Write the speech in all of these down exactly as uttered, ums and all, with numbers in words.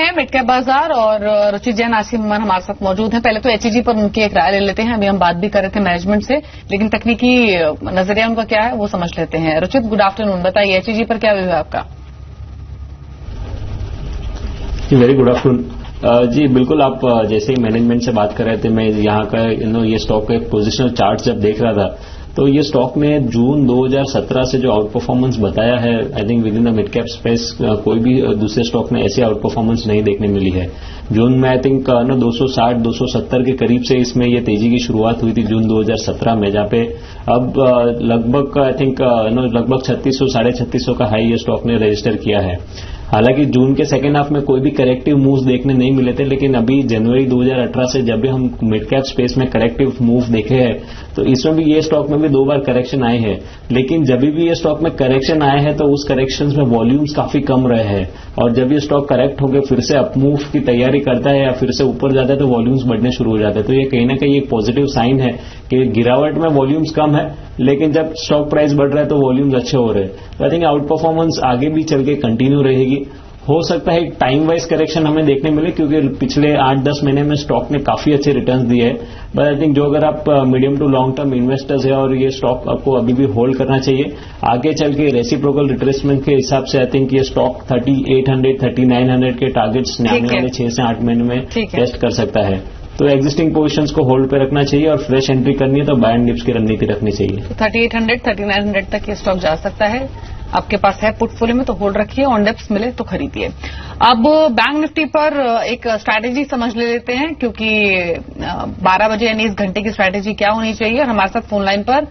हैं mid cap बाजार और रुचि जैन आसिम अमन हमारे साथ मौजूद हैं। पहले तो एचईजी पर उनकी एक राय ले लेते हैं। अभी हम बात भी कर रहे थे मैनेजमेंट से, लेकिन तकनीकी नजरिया उनका क्या है वो समझ लेते हैं। रुचित, गुड आफ्टरनून, बताइए एचईजी पर क्या व्यू है आपका? वेरी गुड आफ्टरनून जी। बिल्कुल, आप जैसे ही मैनेजमेंट से बात कर रहे थे, मैं यहाँ का यू नो ये स्टॉक का एक पोजिशनल चार्ट जब देख रहा था तो ये स्टॉक ने जून दो हज़ार सत्रह से जो आउट परफॉर्मेंस बताया है, I think within the mid cap space कोई भी दूसरे स्टॉक ने ऐसी आउट परफॉर्मेंस नहीं देखने मिली है। जून में आई थिंक ना दो सौ साठ दो सौ सत्तर के करीब से इसमें ये तेजी की शुरुआत हुई थी जून दो हज़ार सत्रह में, जहां पे अब लगभग आई थिंक नो लगभग छत्तीस सौ साढ़े छत्तीस सौ का हाई ये स्टॉक ने रजिस्टर किया है। हालांकि जून के सेकेंड हाफ में कोई भी करेक्टिव मूव्स देखने नहीं मिले थे, लेकिन अभी जनवरी दो हज़ार अठारह से जब भी हम मिड कैप स्पेस में करेक्टिव मूव देखे हैं तो इसमें भी ये स्टॉक में भी दो बार करेक्शन आए हैं। लेकिन जब भी ये स्टॉक में करेक्शन आए हैं तो उस करेक्शन में वॉल्यूम्स काफी कम रहे हैं, और जब ये स्टॉक करेक्ट होकर फिर से अप मूव की तैयारी करता है या फिर से ऊपर जाता है तो वॉल्यूम्स बढ़ने शुरू हो जाते हैं। तो ये कहीं ना कहीं एक पॉजिटिव साइन है कि गिरावट में वॉल्यूम्स कम है, लेकिन जब स्टॉक प्राइस बढ़ रहा है तो वॉल्यूम्स अच्छे हो रहे हैं। आई थिंक आउट परफॉर्मेंस आगे भी चल के कंटिन्यू रहेगी। हो सकता है टाइम वाइज करेक्शन हमें देखने मिले, क्योंकि पिछले आठ दस महीने में स्टॉक ने काफी अच्छे रिटर्न्स दिए हैं। बट आई थिंक जो अगर आप medium to long term investors है और ये स्टॉक आपको अभी भी होल्ड करना चाहिए। आगे चल के रेसिप्रोकल रिट्रेसमेंट के हिसाब से आई थिंक ये stock thirty eight hundred thirty nine hundred के टारगेट्स आने वाले छह से आठ महीने में टेस्ट कर सकता है। तो एग्जिस्टिंग पोजीशंस को होल्ड पे रखना चाहिए और फ्रेश एंट्री करनी है तो बाय एंड डिप्स की रणनीति रखनी चाहिए। Thirty eight hundred thirty nine hundred तक ये स्टॉक जा सकता है। आपके पास है पोर्टफोलियो में तो होल्ड रखिए, ऑन डिप्स मिले तो खरीदिए। अब बैंक निफ्टी पर एक स्ट्रैटेजी समझ ले लेते हैं, क्योंकि बारह बजे यानी इस घंटे की स्ट्रैटेजी क्या होनी चाहिए। और हमारे साथ फोन लाइन पर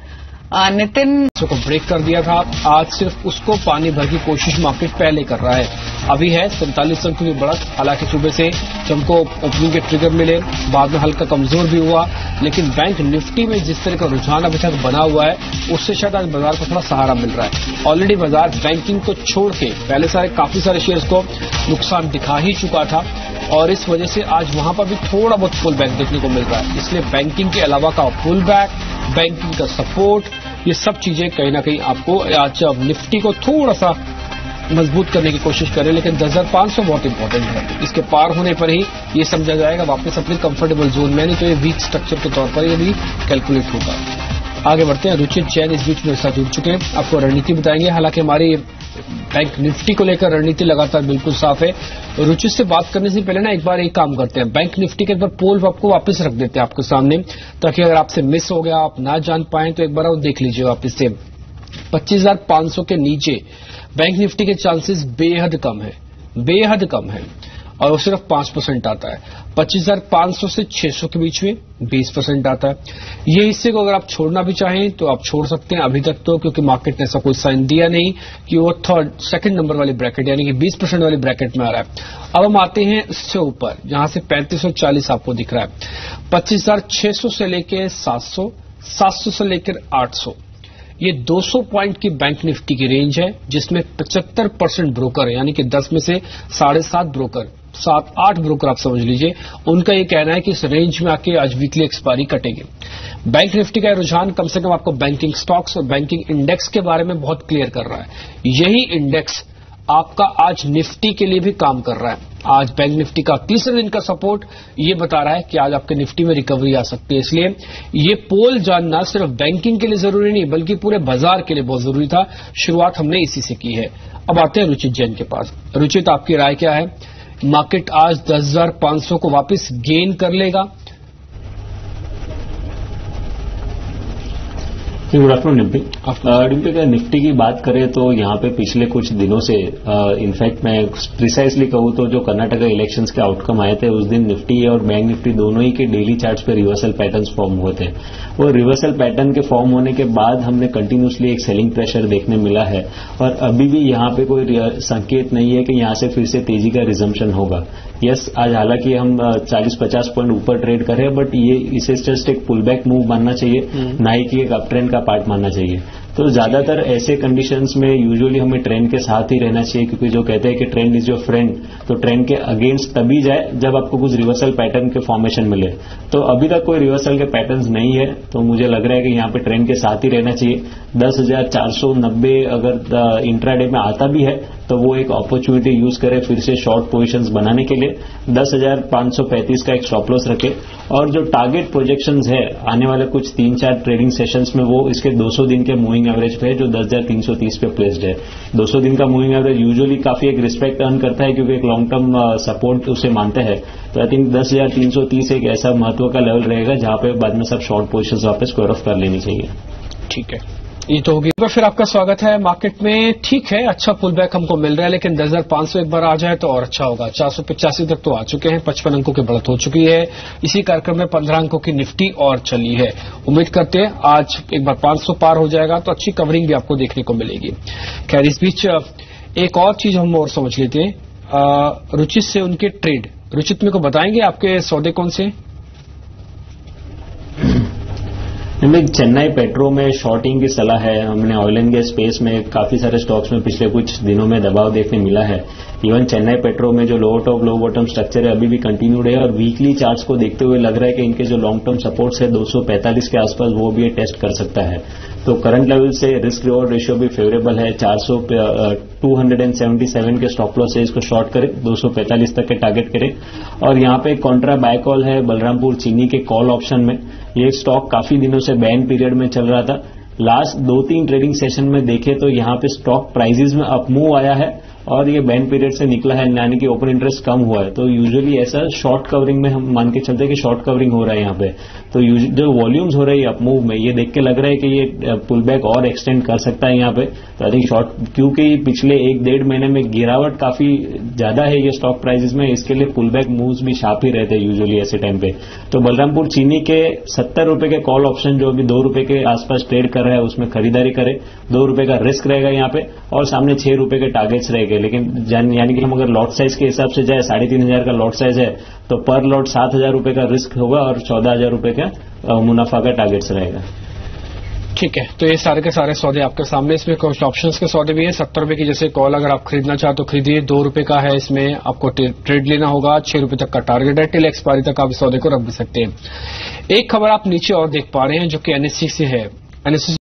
नितिन को ब्रेक कर दिया था, आज सिर्फ उसको पानी भर की कोशिश मार्केट पहले कर रहा है। अभी है सैंतालीस अंक की बढ़त, हालांकि सुबह से हमको ओपनिंग के ट्रिगर मिले, बाद में हल्का कमजोर भी हुआ, लेकिन बैंक निफ्टी में जिस तरह का रुझान अभी तक बना हुआ है उससे शायद आज बाजार को थोड़ा सहारा मिल रहा है। ऑलरेडी बाजार बैंकिंग को छोड़ के पहले सारे काफी सारे शेयर्स को नुकसान दिखा ही चुका था, और इस वजह से आज वहां पर भी थोड़ा बहुत पुल बैक देखने को मिल रहा है। इसलिए बैंकिंग के अलावा का पुल बैक, बैंकिंग का सपोर्ट, ये सब चीजें कहीं ना कहीं आपको आज निफ्टी को थोड़ा सा मजबूत करने की कोशिश करें, लेकिन दस हज़ार पाँच सौ बहुत इंपॉर्टेंट है। इसके पार होने पर ही ये समझा जाएगा वापस अपने कंफर्टेबल जोन में, नहीं तो ये वीक स्ट्रक्चर के तौर पर ये भी कैलकुलेट होगा। आगे बढ़ते हैं, रुचित जैन इस बीच मेरे साथ जुड़ चुके हैं, आपको रणनीति बताएंगे। हालांकि हमारी बैंक निफ्टी को लेकर रणनीति लगातार बिल्कुल साफ है। रुचित से बात करने से पहले ना एक बार एक काम करते हैं, बैंक निफ्टी के ऊपर पोल आपको वापस रख देते हैं आपके सामने, ताकि अगर आपसे मिस हो गया, आप ना जान पाए तो एक बार आप देख लीजिए वापस से। पच्चीस हजार पांच सौ के नीचे बैंक निफ्टी के चांसेस बेहद कम है, बेहद कम है, और वो सिर्फ पांच परसेंट आता है। पच्चीस हजार पांच सौ से छह सौ के बीच में बीस परसेंट आता है। ये हिस्से को अगर आप छोड़ना भी चाहें तो आप छोड़ सकते हैं अभी तक तो, क्योंकि मार्केट ने ऐसा कोई साइन दिया नहीं कि वो थर्ड सेकंड नंबर वाली ब्रैकेट यानी कि बीस परसेंट वाली ब्रैकेट में आ रहा है। अब हम आते हैं इससे ऊपर, जहां से पैंतीस सौ चालीस आपको दिख रहा है। पच्चीस हजार छह सौ से लेकर सात सौ, सात सौ से लेकर आठ सौ, ये दो सौ पॉइंट की बैंक निफ्टी की रेंज है, जिसमें पचहत्तर परसेंट ब्रोकर है, यानी कि दस में से साढ़े सात ब्रोकर, सात आठ ब्रोकर आप समझ लीजिए, उनका ये कहना है कि इस रेंज में आके आज वीकली एक्सपायरी कटेगी। बैंक निफ्टी का रुझान कम से कम आपको बैंकिंग स्टॉक्स और बैंकिंग इंडेक्स के बारे में बहुत क्लियर कर रहा है। यही इंडेक्स आपका आज निफ्टी के लिए भी काम कर रहा है। आज बैंक निफ्टी का तीसरे दिन का सपोर्ट ये बता रहा है कि आज आपके निफ्टी में रिकवरी आ सकती है। इसलिए ये पोल जानना सिर्फ बैंकिंग के लिए जरूरी नहीं, बल्कि पूरे बाजार के लिए बहुत जरूरी था। शुरुआत हमने इसी से की है। अब आते हैं रुचित जैन के पास। रुचित, आपकी राय क्या है? मार्केट आज दस हजार पांच सौ को वापस गेन कर लेगा? Good afternoon Dimpy. डिम्पी का निफ्टी की बात करें तो यहाँ पे पिछले कुछ दिनों से इनफैक्ट मैं प्रिसाइसली कहूँ तो जो कर्नाटका इलेक्शंस के आउटकम आए थे उस दिन निफ्टी और बैंक निफ्टी दोनों ही के डेली चार्ट्स पे रिवर्सल पैटर्न्स फॉर्म हुए थे। वो रिवर्सल पैटर्न के फॉर्म होने के बाद हमने कंटिन्यूसली एक सेलिंग प्रेशर देखने मिला है, और अभी भी यहाँ पे कोई संकेत नहीं है कि यहाँ से फिर से तेजी का रिजम्पशन होगा। यस, आज हालांकि हम चालीस पचास पॉइंट ऊपर ट्रेड कर रहे हैं, बट ये इसे जस्ट एक पुल बैक मूव मानना चाहिए, ना ही कि एक अप ट्रेंड का पार्ट मानना चाहिए। तो ज्यादातर ऐसे कंडीशंस में यूजुअली हमें ट्रेंड के साथ ही रहना चाहिए, क्योंकि जो कहते हैं कि ट्रेंड इज योर फ्रेंड, तो ट्रेंड के अगेंस्ट तभी जाए जब आपको कुछ रिवर्सल पैटर्न के फॉर्मेशन मिले। तो अभी तक कोई रिवर्सल के पैटर्न्स नहीं है, तो मुझे लग रहा है कि यहाँ पे ट्रेंड के साथ ही रहना चाहिए। दस हजार चार सौ नब्बे अगर इंट्राडे में आता भी है तो वो एक अपॉर्चुनिटी यूज करे फिर से शॉर्ट पोजीशंस बनाने के लिए। दस हजार पांच सौ पैंतीस का एक स्टॉप लॉस रखे, और जो टारगेट प्रोजेक्शंस है आने वाले कुछ तीन चार ट्रेडिंग सेशंस में वो इसके दो सौ दिन के मूविंग एवरेज पे है, जो दस हजार तीन सौ तीस पे प्लेस्ड है। दो सौ दिन का मूविंग एवरेज यूजुअली काफी एक रिस्पेक्ट अर्न करता है, क्योंकि एक लॉन्ग टर्म सपोर्ट उसे मानते हैं। तो आई थिंक दस हजार तीन सौ तीस एक ऐसा महत्व का लेवल रहेगा जहां पे बाद में सब शॉर्ट पोजीशंस वापस स्क्वायर ऑफ कर लेनी चाहिए। ठीक है, ये तो होगी। तो फिर आपका स्वागत है। मार्केट में ठीक है, अच्छा पुल बैक हमको मिल रहा है, लेकिन दस हजार पांच सौ एक बार आ जाए तो और अच्छा होगा। चार सौ पचासी तक तो आ चुके हैं, पचपन अंकों की बढ़त हो चुकी है। इसी कार्यक्रम में पंद्रह अंकों की निफ्टी और चली है। उम्मीद करते हैं आज एक बार पांच सौ पार हो जाएगा तो अच्छी कवरिंग भी आपको देखने को मिलेगी। खैर, इस बीच एक और चीज हम और समझ लेते हैं, रुचित से उनके ट्रेड। रुचित मेरे को बताएंगे आपके सौदे कौन से? हमें चेन्नई पेट्रो में शॉर्टिंग की सलाह है। हमने ऑयल एंड गैस स्पेस में काफी सारे स्टॉक्स में पिछले कुछ दिनों में दबाव देखने मिला है। इवन चेन्नई पेट्रो में जो lower top low bottom structure है अभी भी कंटिन्यूड है, और वीकली चार्ट्स को देखते हुए लग रहा है कि इनके जो लॉन्ग टर्म सपोर्ट्स है दो सौ पैंतालीस के आसपास वो भी टेस्ट कर सकता है। तो करंट लेवल से रिस्क रिवॉर्ड रेशियो भी फेवरेबल है। चार सौ टू हंड्रेड सेवेंटी सेवन के स्टॉप लॉस है, इसको शॉर्ट करें, दो सौ पैंतालीस तक के टारगेट करें। और यहाँ पे कॉन्ट्रा बाय कॉल है बलरामपुर चीनी के कॉल ऑप्शन में। ये स्टॉक काफी दिनों से बैन पीरियड में चल रहा था। लास्ट दो तीन ट्रेडिंग सेशन में देखे तो यहाँ पे स्टॉक प्राइजेस में अपमूव आया है और ये बैन पीरियड से निकला है, यानी कि ओपन इंटरेस्ट कम हुआ है। तो यूजुअली ऐसा शॉर्ट कवरिंग में हम मान के चलते हैं कि शॉर्ट कवरिंग हो रहा है यहाँ पे। तो जो वॉल्यूम्स हो रही है अपमूव में, ये देख के लग रहा है कि ये पुल बैक और एक्सटेंड कर सकता है यहाँ पे। तो आई थिंक शॉर्ट, क्योंकि पिछले एक डेढ़ महीने में गिरावट काफी ज्यादा है ये स्टॉक प्राइजेस में, इसके लिए पुल बैक मूव्स भी शार्प ही रहते हैं यूजुअली ऐसे टाइम पे। तो बलरामपुर चीनी के सत्तर रुपए के कॉल ऑप्शन जो अभी दो रुपए के आसपास ट्रेड कर रहा है उसमें खरीदारी करे। दो रुपए का रिस्क रहेगा यहाँ पे, और सामने छह रुपए के टारगेट्स रहेंगे। लेकिन यानी कि हम अगर लॉट साइज के हिसाब से जाए, साढ़े तीन हजार का लॉट साइज है तो पर लॉट सात हजार रुपए का रिस्क होगा और चौदह हजार रुपए का मुनाफा का टारगेट्स रहेगा। ठीक है, तो ये सारे के सारे सौदे आपके सामने। इसमें कुछ ऑप्शंस के सौदे भी हैं। सत्तर रुपए की जैसे कॉल अगर आप खरीदना चाहे तो खरीदिए। दो रुपए का है, इसमें आपको ट्रेड लेना होगा। छह रुपए तक का टारगेट है, टिल एक्सपायरी तक आप इस सौदे को रख भी सकते हैं। एक खबर आप नीचे और देख पा रहे हैं जो कि एनएससी से है। एनएससी